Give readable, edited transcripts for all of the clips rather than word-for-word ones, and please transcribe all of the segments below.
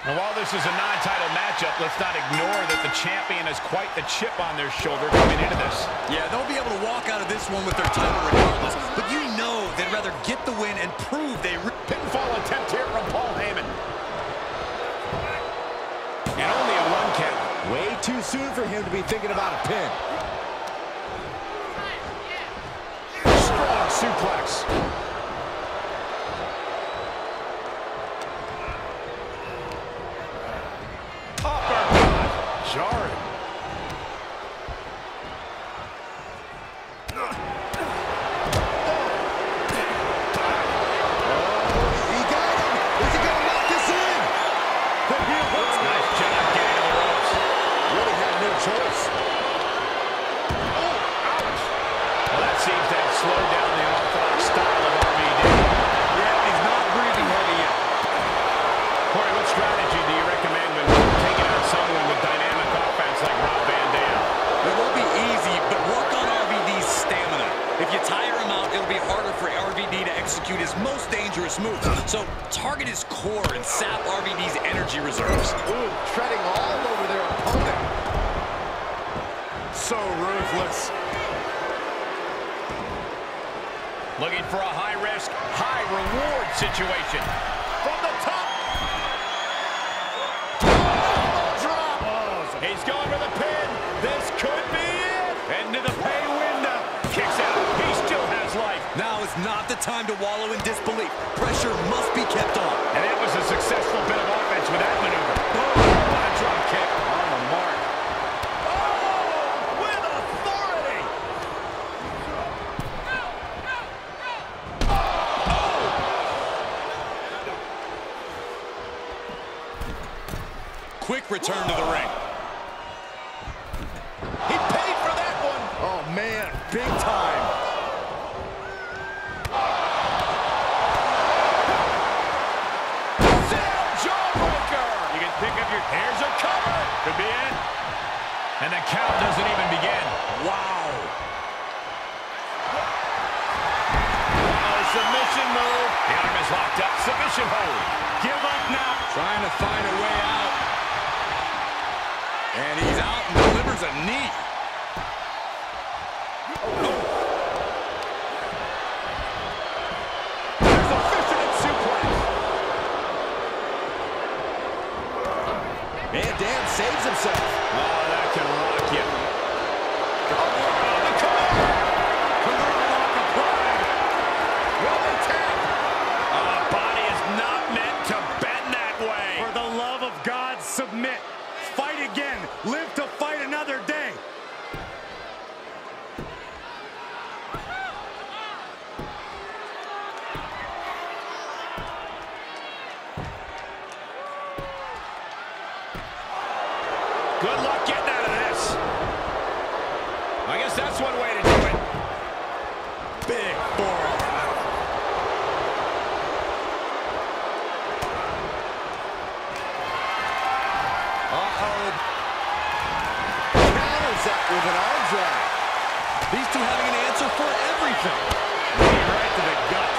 And while this is a non-title matchup, let's not ignore that the champion has quite the chip on their shoulder coming into this. Yeah, they'll be able to walk out of this one with their title regardless, but you know they'd rather get the win and prove they... Pinfall attempt here from Paul Heyman. And only a 1 count. Way too soon for him to be thinking about a pin. Strong suplex. Uppercut. Jarring. Choice. Oh, ouch. Well, that seems to have slowed down the orthodox style of RVD. Yeah, he's not breathing heavy yet. Corey, what strategy do you recommend when taking on someone with dynamic offense like Rob Van Dam? It won't be easy, but work on RVD's stamina. If you tire him out, it'll be harder for RVD to execute his most dangerous moves. So target his core and sap RVD's energy reserves. Ooh, treading all over their opponent. So ruthless. Looking for a high-risk, high-reward situation. From the top. Drop. Oh, he's going for the pin. This could be it. Into the pay window. Kicks out. He still has life. Now is not the time to wallow in disbelief. Pressure must be kept on. And that was a successful bit of offense with that maneuver. Oh, what a drop kick on the mark. Quick return to the ring. He paid for that one. Oh, man, big time. Jawbreaker. You can pick up your... Here's a cover. Could be it. And the count doesn't even begin. Wow. Submission move. The arm is locked up. Submission hold. Give up now. Trying to find a way out. And he's out and delivers a knee. Oh. There's a fisherman suplex. Van Dam saves himself. Oh, that can rock you. Body is not meant to bend that way. For the love of God, submit. Fight again. Live to fight another day. Good luck getting out of this. I guess that's one way to do it. Big forearm. Counters that with an arm drag. These two having an answer for everything. Knee right to the gut.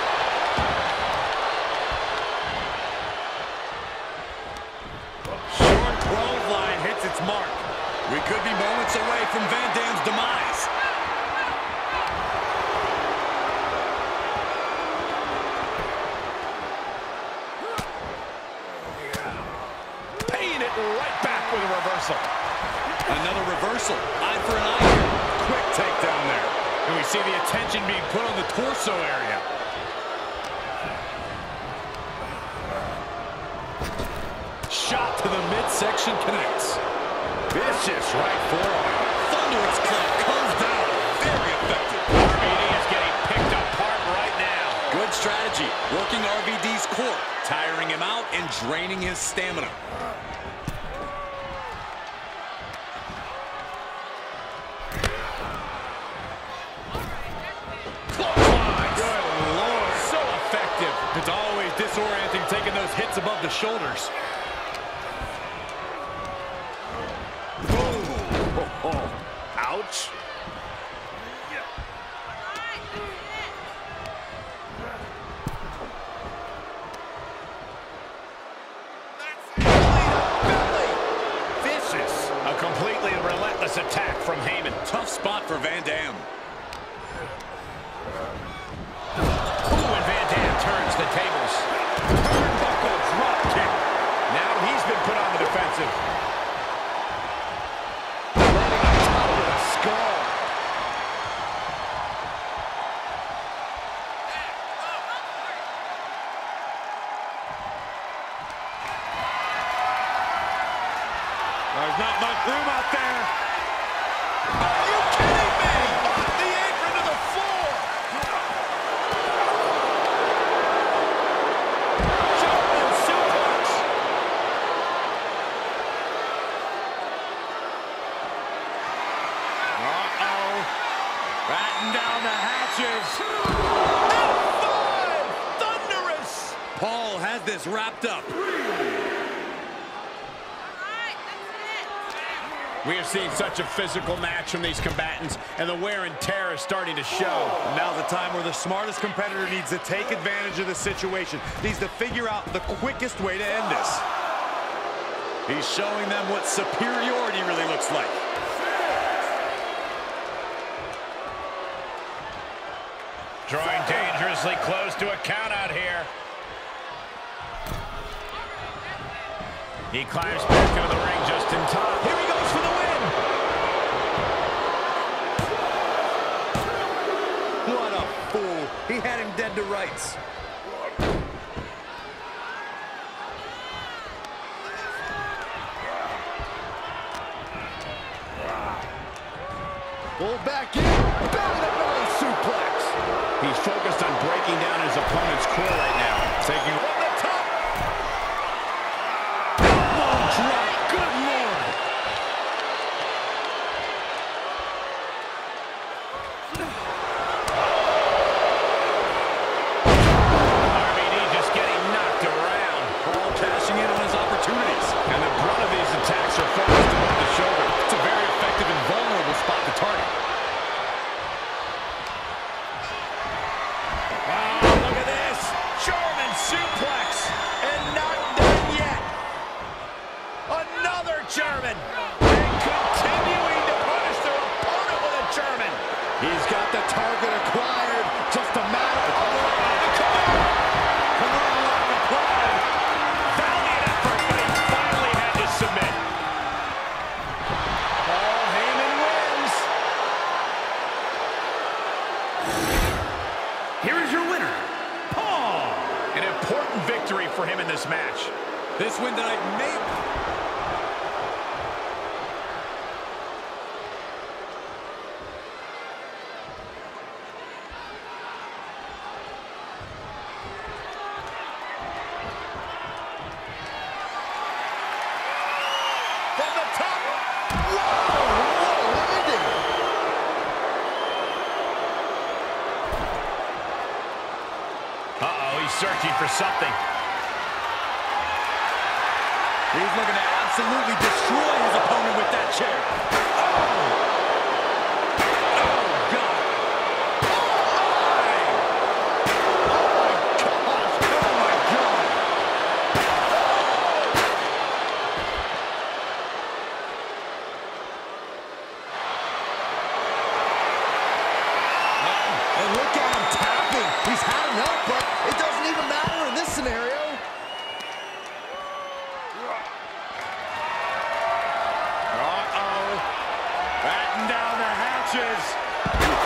Short clothesline hits its mark. We could be moments away from Van Dam's demise. Paying it right back with a reversal. Another reversal. Eye for an eye. Quick takedown there. And we see the attention being put on the torso area. Shot to the midsection connects. Vicious right forearm. Thunderous club comes down. Very effective. RVD is getting picked apart right now. Good strategy. Working RVD's core. Tiring him out and draining his stamina. It's always disorienting taking those hits above the shoulders. Oh, ouch. from Heyman. Tough spot for Van Dam. Ooh, and Van Dam turns the tables. Turnbuckle drop kick. Now he's been put on the defensive. Landing on top of the skull. There's not much room out there. Are you kidding me? Off the apron to the floor. German suplex. Uh-oh. Batten down the hatches. F5! Thunderous! Paul has this wrapped up. We have seen such a physical match from these combatants, and the wear and tear is starting to show. Now's the time where the smartest competitor needs to take advantage of the situation. Needs to figure out the quickest way to end this. He's showing them what superiority really looks like. Drawing dangerously close to a count out here. He climbs back into the ring just in time. Here he goes for the win. What a fool. He had him dead to rights. Pull back in. Belly-to-belly suplex. He's focused on breaking down his opponent's core right now. Taking From the top. Elbow drop. Good Lord. RVD just getting knocked around. Paul cashing in on his opportunities. And the brunt of these attacks are focused above the shoulder. It's a very effective and vulnerable spot to target. Look at this. German suplex. And not done yet. Another German. And continuing to punish their opponent with a German. He's got the target acquired. Just a matter of... Valiant effort, but he finally had to submit. Paul Heyman wins. Here is your winner, Paul. An important victory for him in this match. This win tonight may... From the top. Whoa, what a landing. Uh-oh, he's searching for something. He's looking to absolutely destroy his opponent with that chair. Oh! And look at him tapping. He's had enough, but it doesn't even matter in this scenario. Uh-oh. Batten down the hatches.